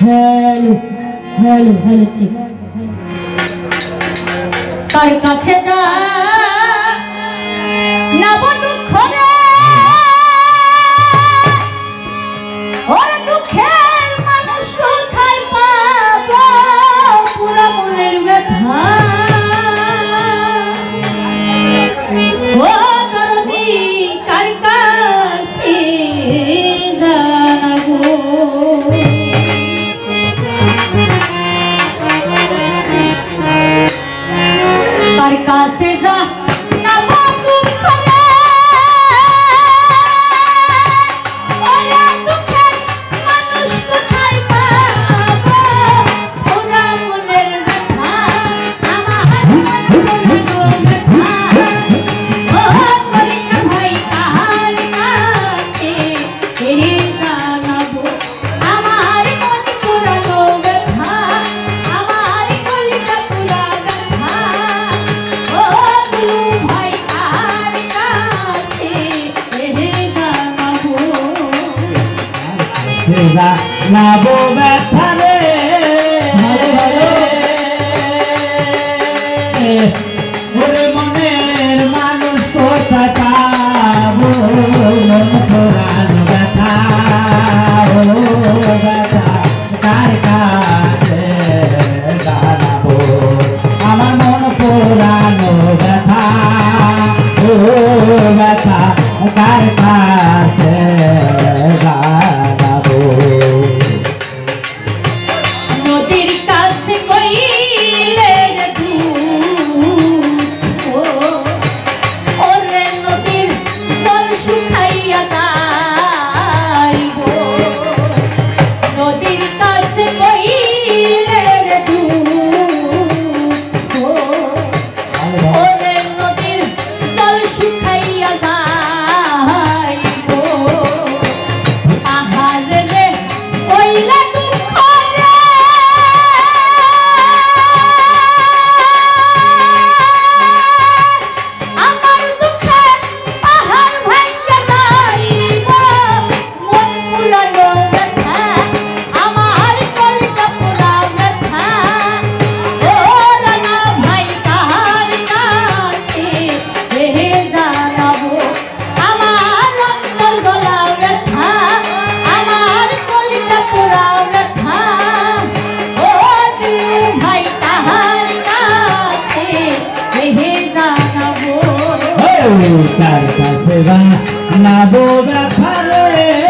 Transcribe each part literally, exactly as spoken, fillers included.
hello hello hello ठीक तार काছে যা নব দুঃখ রে ওরে দুঃখের মানুষ কোথায় পাবো পুরা মনের ব্যথা ও দরদি কার কাছে জানাবো तार काছে যা নব দুঃখ রে ওরে দুঃখের মানুষ কোথায় পাবো পুরা মনের ব্যথা আমার মনের ব্যথা ও কলিকা ভাই কার কাছে জানাবো আমার মন পুরানো ব্যথা আমার কলিকা পুরা নাবো ব্যথা রে ওরে মনের মানুষ কোথায় পাবো মন পুরানো ব্যথা ও ব্যথা কার কাছে জানাবো আমার মন পুরানো ব্যথা ও ব্যথা কার কাছে জানাবো নদীর কাছে কইলে রে দুঃখ ওরে নদীর জল শুকাইয়া যাইব নদীর কাছে কইলে রে দুঃখ ওরে নদীর জল শুকাইয়া যাইব আহারে রে কইলা দুঃখ রে আমার দুঃখের পাহাড় ভাঙিয়া যাইব মন পুরানো ব্যথা আমার কলিজা পুরা ব্যথা ও রানা ভাই কার কাছে জানাবো আমার অন্তর গলা ব্যথা আমার কলিজা পুরা ব্যথা ও দিল ভাই কার কাছে জানাবো তার কাছে নাবো ব্যথা রে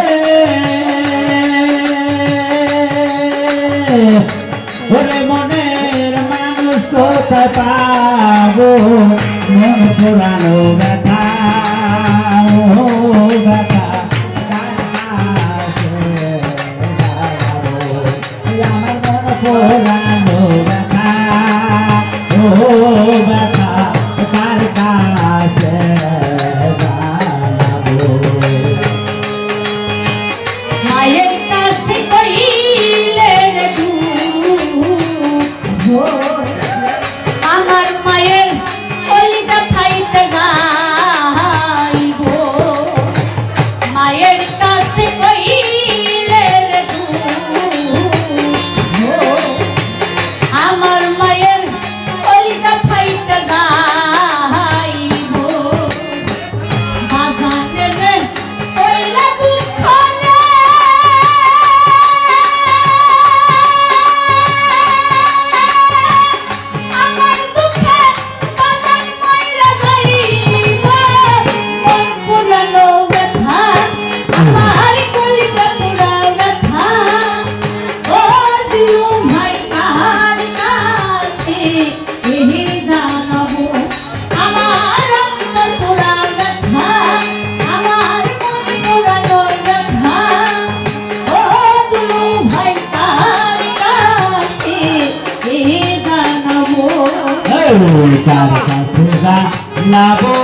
ওরে মনের মানুষ কোথায় পাবো মন পুরানো ব্যথা ও ব্যথা কার কাছে জানাবো আমার মন পুরানো ব্যথা ও ব্যথা কার কাছে জানাবো মায়ের কাছে কইলে রে দুঃখ আমার মায়ের কলিজা খাইতে যাইব মায়ের কাছে কইলে রে দুঃখ আমার মায়ের কলিজা খাইতে যাইব বাজানে রে কইলা দুঃখ রে আমার দুঃখে বাজান মইরা যাইব মন পুরানো ব্যথা আমার কলিজা পুরা ব্যথা ও দিল ভাই কার কাছে জানাবো আমার অন্তর পুরা ব্যথা আমার মন পুরানো ব্যথা ও দিল ভাই কার কাছে জানাবো তার কাছে নাবো